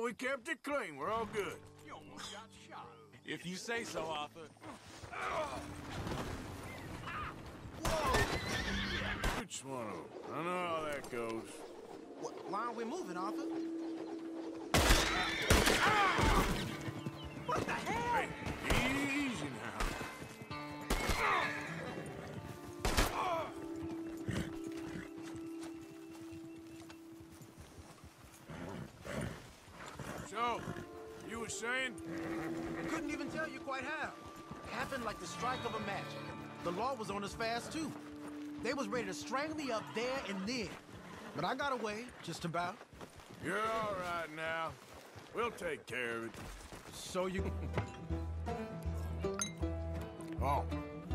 we kept it clean. We're all good. You almost got shot. If you say so, Arthur. Good swallow. I know how that goes. Why aren't we moving, Arthur? What the hell? Hey, easy now. So, you were saying? Couldn't even tell you quite how. Happened like the strike of a match. The law was on us fast, too. They was ready to strangle me up there and then. But I got away, just about. You're all right now. We'll take care of it. So you... Oh.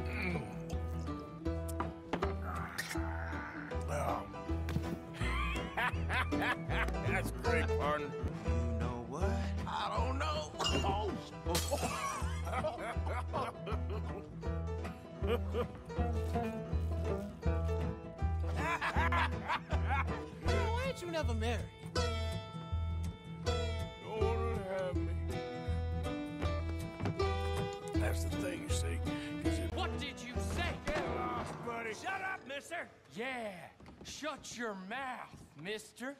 Oh. That's great, partner. You know what? I don't know. Why ain't you never married? Don't wanna have me. That's the thing, you see. 'Cause it... What did you say? Get lost, buddy. Shut up, mister! Yeah, shut your mouth, mister.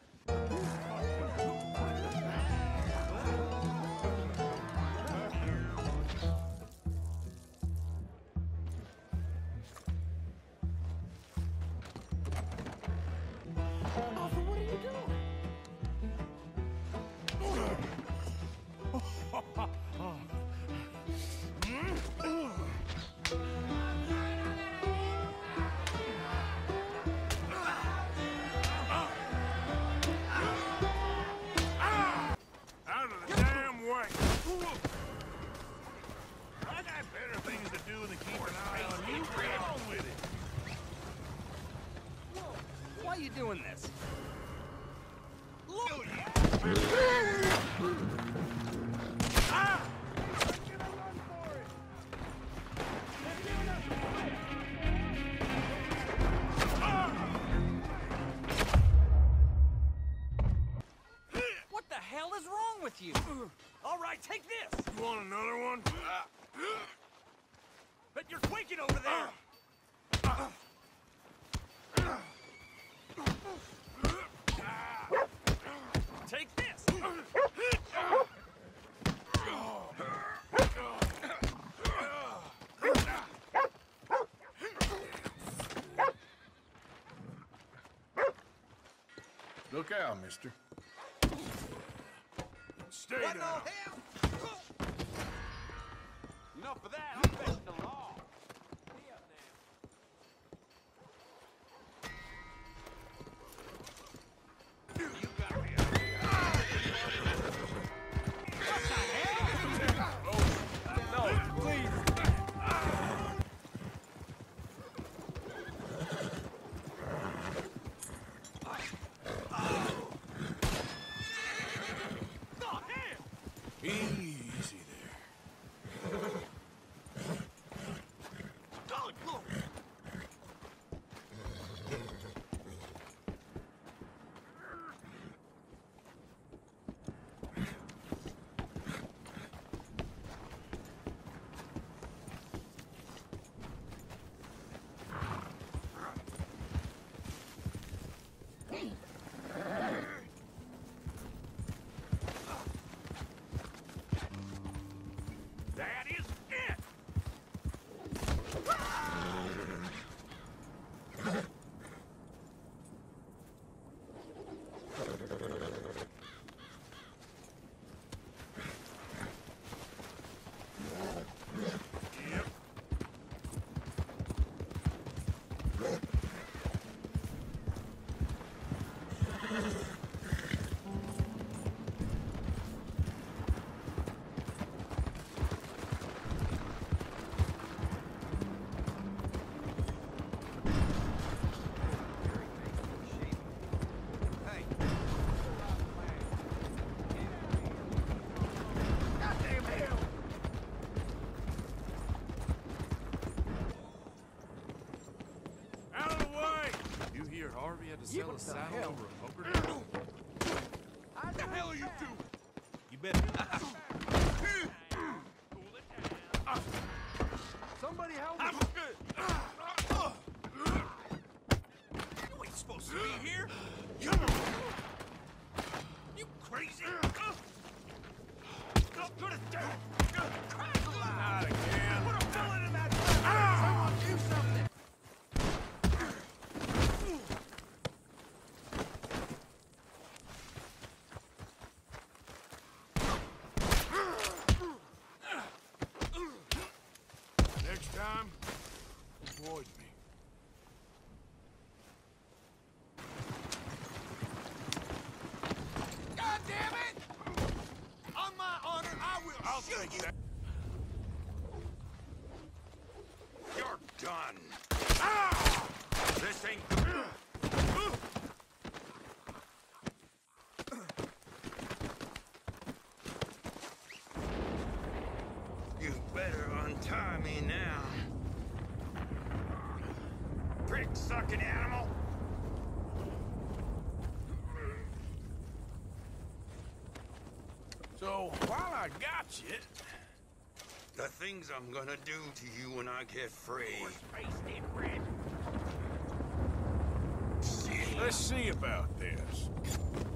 Arthur, what are you doing? Out of the damn way. I got better things to do than keep an eye on you. Get on with it. Why are you doing this? Look. What the hell is wrong with you? All right, take this. You want another one? But you're quaking over there. Take this. Look out, mister. Stay What down. the hell? Enough of that. I'm fetching the law. Be up there. You got me out here. What the hell? No, please. Oh, hell! Easy there. Good Lord. That is it! Hey. Goddamn hell! Out of the way! You hear Harvey had to Yeah, sell what a the saddle hell? over a poker game? What the hell are you doing? take that. You're done. Ah! This ain't... You better untie me now. Prick-sucking animal. So, while I got you... The things I'm gonna do to you when I get free. Let's see about this.